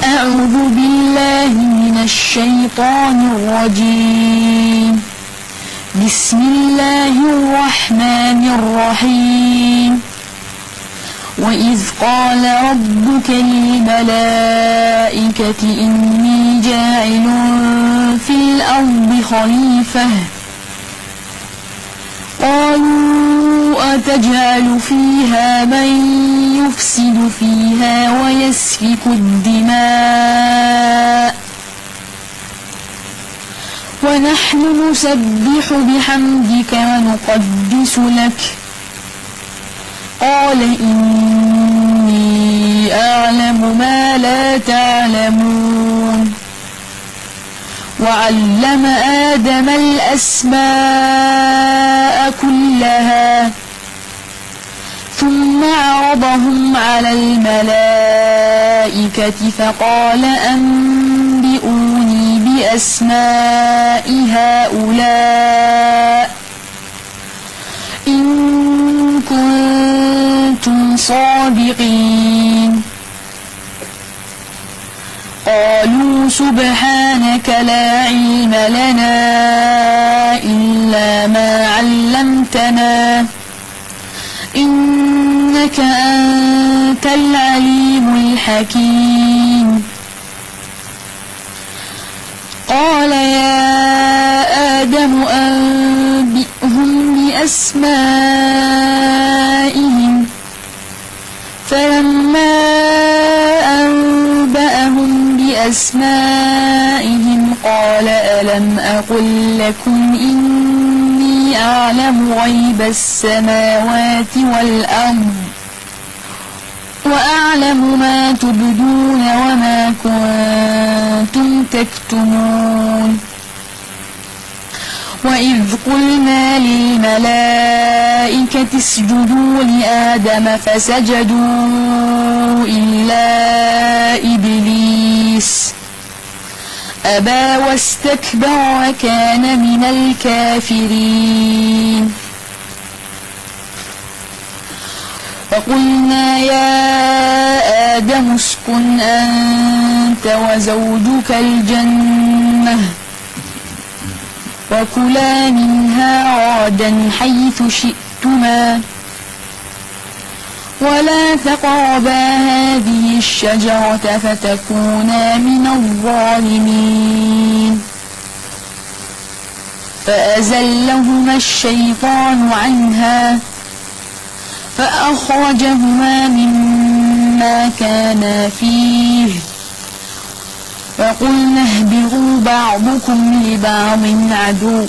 أعوذ بالله من الشيطان الرجيم. بسم الله الرحمن الرحيم. وإذ قال ربك للملائكة إني جاعل في الأرض خليفة قالوا أتجعل فيها من يفسد فيها ويسفك الدماء ونحن نسبح بحمدك ونقدس لك قال إني أعلم ما لا تعلمون. وعلم آدم الأسماء كلها ثم عرضهم على الملائكة فقال أنبئوني بأسماء هؤلاء إن كنتم صادقين. قالوا سبحانك لا علم لنا إلا ما علمتنا إنك أنت العليم الحكيم. قال يا آدم أنبئهم بأسمائهم فلما أنبأهم بأسمائهم قال ألم أقل لكم إني أعلم غيب السماوات والأرض وأعلم ما تبدون وما كنتم تكتمون. وإذ قلنا للملائكة اسجدوا لآدم فسجدوا إلا إبليس أبى واستكبر وكان من الكافرين. فقلنا يا آدم اسكن أنت وزوجك الجنة وكلا منها رغدا حيث شئتما ولا تقربا هذه الشجرة فتكونا من الظالمين. فأزلهما الشيطان عنها فأخرجهما مما كانا فيه وقلنا اهبطوا بعضكم لبعض عدو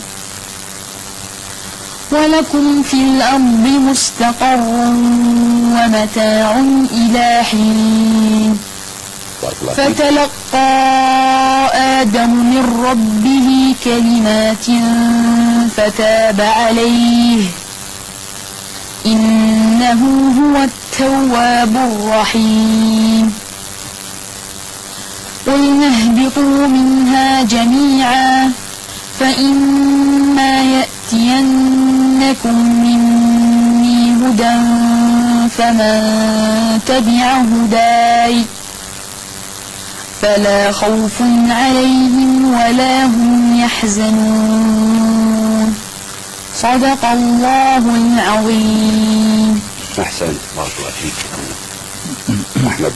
ولكم في الأرض مستقر ومتاع إلى حين. فتلقى آدم من ربه كلمات فتاب عليه إنه هو التواب الرحيم. قلنا اهبطوا منها جميعا فإما يأتينكم مني هدى فمن تبع هداي فلا خوف عليهم ولا هم يحزنون. صدق الله العظيم. أحسنت، بارك الله فيك. أحمد،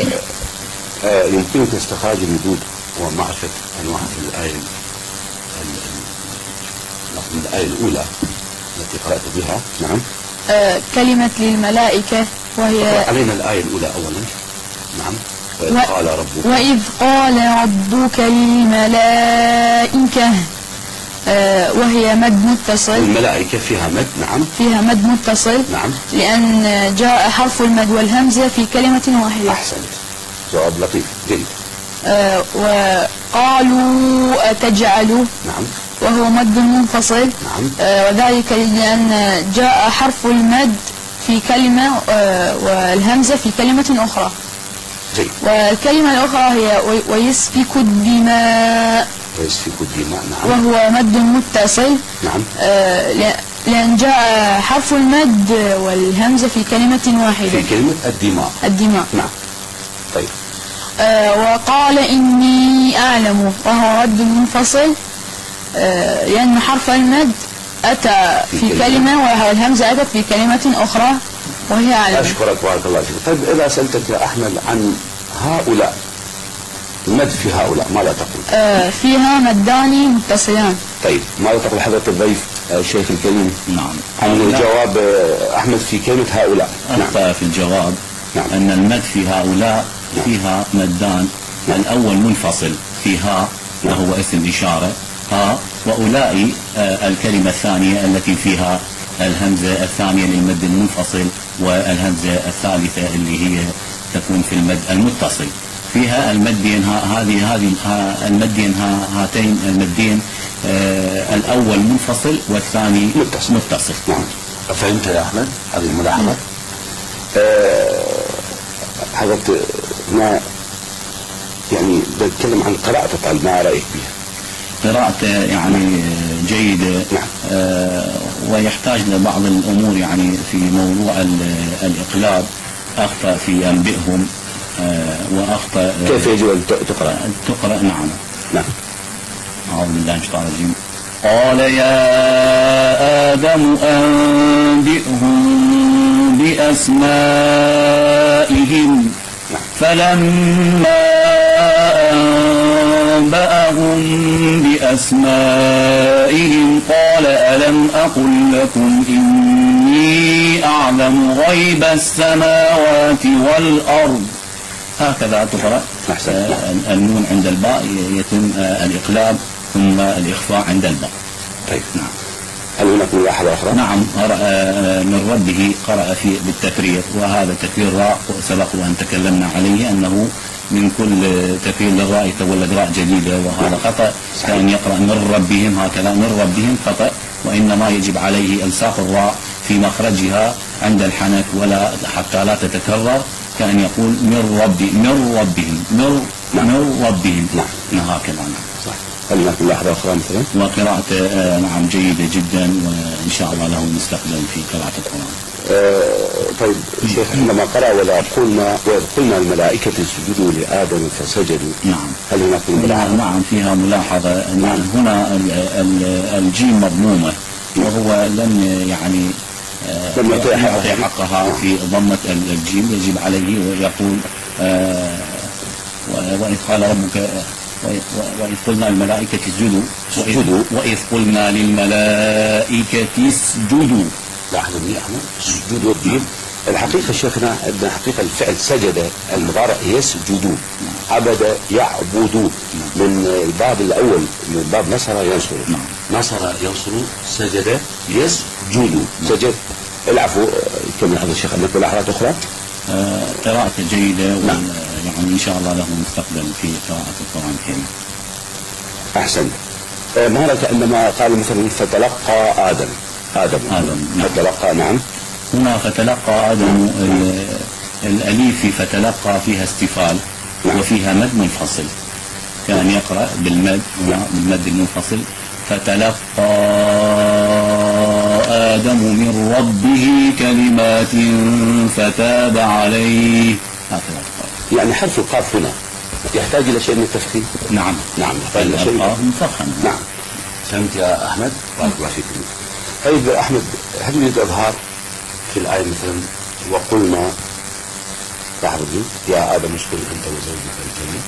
يمكنك استخراج الوجود ومعرفة أنواع الآية الأولى التي قرأت بها. نعم. كلمة للملائكة وهي علينا الآية الأولى أولا. نعم. وإذ قال ربك للملائكة وهي مد متصل. الملائكة فيها مد. نعم. فيها مد متصل. نعم. لأن جاء حرف المد والهمزة في كلمة واحدة. أحسنت، جواب لطيف جيد. وقالوا أتجعل. نعم. وهو مد منفصل. نعم. وذلك لأن جاء حرف المد في كلمة والهمزة في كلمة أخرى. جيد. والكلمة الأخرى هي ويسفك الدماء. ويسفك الدماء. نعم. وهو مد متصل. نعم. لأن جاء حرف المد والهمزة في كلمة واحدة. في كلمة الدماء. الدماء. نعم. طيب. وقال إني أعلم، وهو رد منفصل لأن حرف المد أتى في كلمة والهمزة أتت في كلمة أخرى وهي أعلم. أشكرك بارك الله فيك. طيب إذا سألتك يا أحمد عن هؤلاء، المد في هؤلاء ماذا تقول؟ فيها مدان متصلان. طيب ماذا تقول حضرة الضيف الشيخ الكريم؟ نعم. عن الجواب أحمد في كلمة هؤلاء. أخطأ في الجواب. نعم. أن المد في هؤلاء فيها مدان. الأول منفصل في ها وهو اسم إشارة ها، وأولئي الكلمة الثانية التي فيها الهمزة الثانية للمد المنفصل والهمزة الثالثة اللي هي تكون في المد المتصل. فيها المدين هذه المدين هاتين المدين الأول منفصل والثاني متصل. نعم. فهمت يا أحمد هذه الملاحظة؟ حضرتك ما يعني بتكلم عن قراءتك، ما رأيك بها؟ قراءته يعني جيدة. نعم. ويحتاج لبعض الأمور يعني في موضوع الإقلاب. أخطأ في أنبئهم وأخطأ كيف يجب أن تقرأ. نعم. نعم. أعوذ بالله من الشيطان الرجيم. قال يا آدم أنبئهم بأسمائهم. فلما أنبأهم بأسمائهم قال ألم أقل لكم إني أعلم غيب السماوات والأرض. هكذا تقرأ. النون عند الباء يتم الإقلاب ثم الإخفاء عند الباء. طيب. نعم. هل هناك ملاحظة أخرى؟ نعم. من ربه قرأ فيه بالتفريق، وهذا تكرير راء سبق وأن تكلمنا عليه أنه من كل تكرير للراء يتولد راء جديدة، وهذا خطأ. كان يقرأ من ربهم هكذا، من ربهم خطأ، وإنما يجب عليه إلصاق الراء في مخرجها عند الحنك ولا حتى لا تتكرر، كأن يقول من ربهم. نعم. هكذا. صح. هل هناك ملاحظة أخرى مثلا؟ وقراءته نعم جيدة جدا، وإن شاء الله له مستقبل في قراءة القرآن. طيب شيخ، عندما قرأ وإذ قلنا الملائكة اسجدوا لآدم فسجدوا. نعم. هل هناك ملاحظة؟ نعم فيها ملاحظة أن هنا الجيم مضمومة، وهو لم يعني يعطي حقها في ضمة الجيم، يجب عليه ويقول وإذ قال ربك وإذ قلنا الملائكة اسجدوا وإذ قلنا للملائكة اسجدوا. لاحظ يا أحمد، السجود والدين الحقيقة شيخنا عندنا حقيقة الفعل سجد المضارع يسجدوا، عبد يعبدوا، من الباب الأول من باب نصر ينصر. نصر ينصر، سجد يسجد. سجد. العفو. كم هذا الشيخ عندك ملاحظات أخرى؟ قراءة جيدة. يعني إن شاء الله له مستقبل في قراءة القرآن الكريم. أحسن. ما رأيك عندما قال مثلا فتلقى آدم. نعم. فتلقى. نعم. هنا فتلقى آدم الأليف في فتلقى فيها استفال. نعم. وفيها مد منفصل، كان يقرأ بالمد بالمد المنفصل. فتلقى آدم من ربه كلمات فتاب عليه. هكذا. يعني حرف القاف هنا يحتاج إلى شيء من التفخيم. نعم. يحتاج إلى شيء مفخم. نعم. فهمت يا أحمد؟ بارك الله فيك. طيب أحمد، هل يوجد إظهار في الآية مثلا وقلنا لحظة يا آدم اسكن أنت وزوجك الجنة؟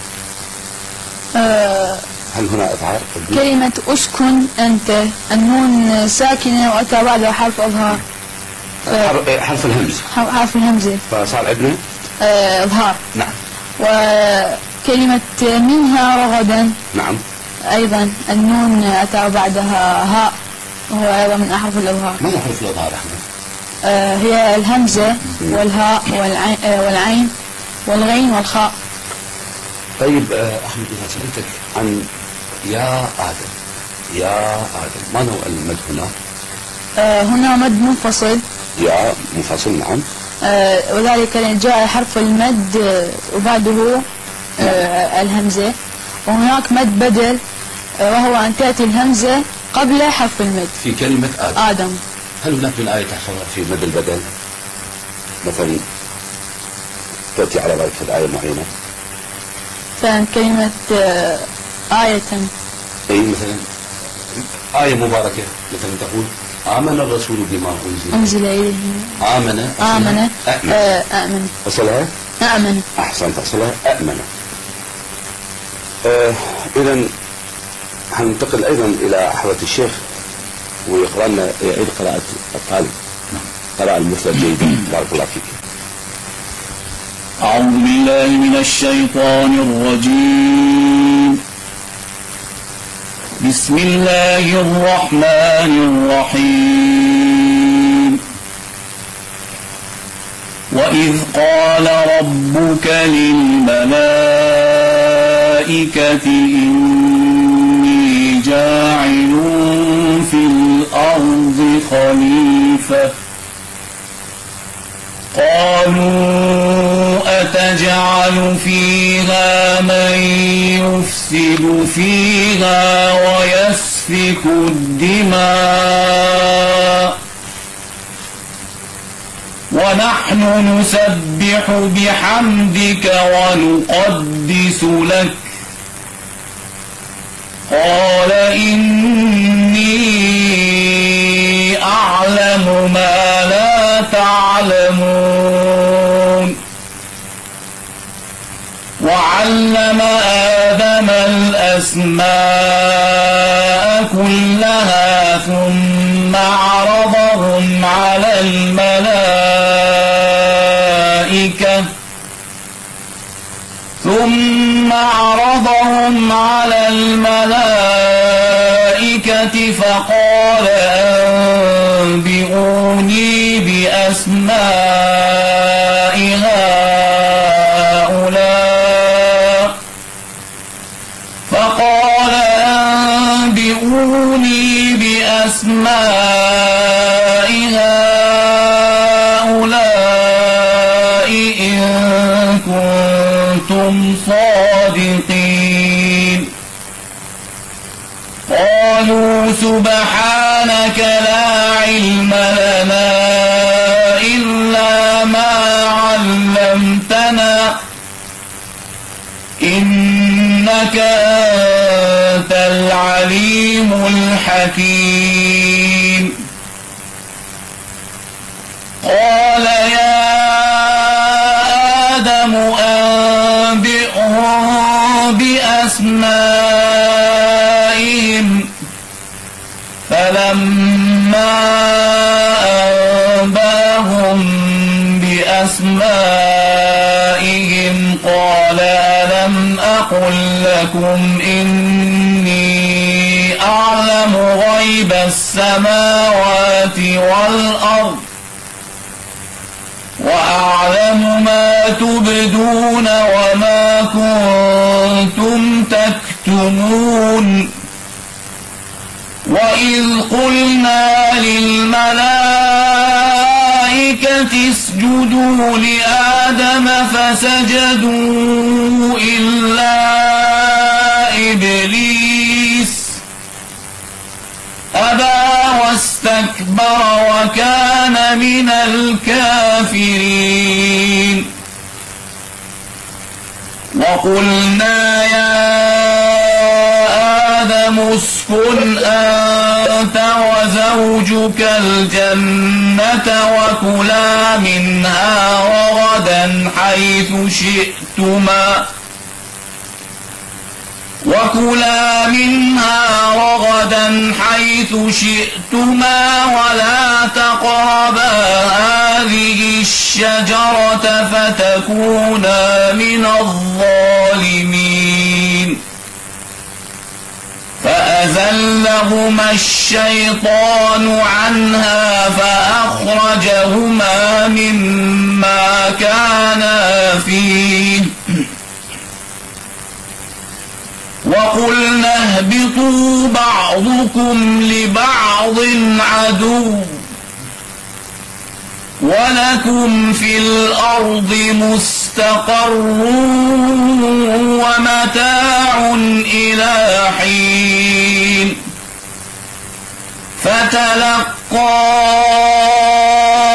هل هنا إظهار؟ كلمة أسكن أنت النون ساكنة وأتى بعدها حرف إظهار. حرف الهمزة. حرف الهمزة. فصار عندنا إظهار. نعم. وكلمة منها رغدا. نعم. أيضا النون أتى بعدها هاء، وهو أيضا من أحرف الإظهار. ما هو حرف الإظهار أحمد؟ هي الهمزة والهاء والعين والغين والخاء. طيب أحمد، إذا سألتك عن يا آدم ما نوع المد هنا؟ هنا مد منفصل. يا منفصل. نعم. وذلك جاء حرف المد وبعده الهمزة، وهناك مد بدل وهو أن تأتي الهمزة قبل حرف المد في كلمة آدم. هل هناك من آية تحفظها في مد البدل مثلا تأتي على ذلك في الآية معينة؟ مثلا كلمة آية. أي مثلا آية مباركة مثلا تقول آمن الرسول بما أنزل إليه. آمن أأمن. أصلها أأمن. أحسنت، أصلها أأمن. إذا حننتقل أيضا إلى حضرة الشيخ ويقرأ لنا يعيد قراءة الطالب. قراءة المثل جيدا. بارك الله فيك. أعوذ بالله من الشيطان الرجيم. بسم الله الرحمن الرحيم. وإذ قال ربك للملائكة إني جاعل في الأرض خليفة قالوا أتجعل فيها من يفسد فيها ويسفك الدماء ونحن نسبح بحمدك ونقدس لك قال إني أعلم ما لا تعلمون وعلم آدم الأسماء كلها ثم عرضهم على الملائكة فقال أنبئوني بأسماء هؤلاء إن كنتم صادقين قالوا سبحانك لا علم لنا إلا ما علمتنا إنك أنت العليم الحكيم قال يا آدم أنبئهم بأسمائهم فلما أنبأهم بأسمائهم قال ألم أقل لكم إني أعلم غيب السماوات والأرض وأعلم ما تبدون وما كنتم تكتمون وإذ قلنا للملائكة اسجدوا لآدم فسجدوا إلا إبليس أبى واستكبر وكان من الكافرين وقلنا يا آدم اسكن أنت وزوجك الجنة وكلا منها رغدا حيث شئتما ولا تقربا هذه الشجرة فتكونا من الظالمين فأزلهما الشيطان عنها فأخرجهما مما كانا فيه وقلنا اهبطوا بعضكم لبعض عدو ولكم في الأرض مستقر ومتاع إلى حين فتلقى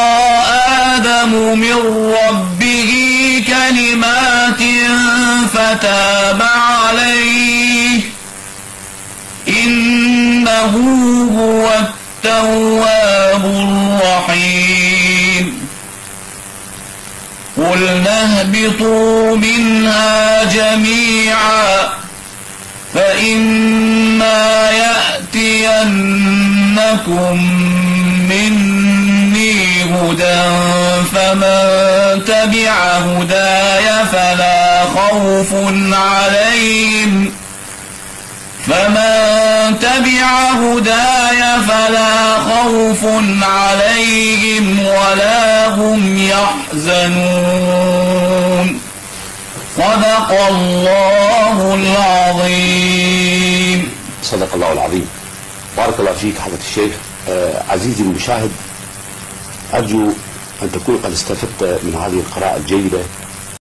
آدم من ربه كلمات فتاب عليه إنه هو التواب الرحيم قلنا اهبطوا منها جميعا فإما يأتينكم مني هدى فمن تبع هداي فلا خوف عليهم ولا هم يحزنون صدق الله العظيم. صدق الله العظيم. بارك الله فيك حضرة الشيخ. عزيزي المشاهد، أرجو أن تكون قد استفدت من هذه القراءة الجيدة